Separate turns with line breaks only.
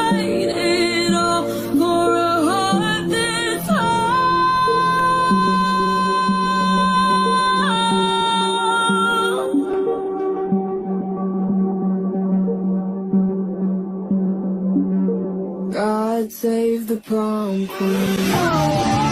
despite it all, for a heart this hard. God save the prom queen.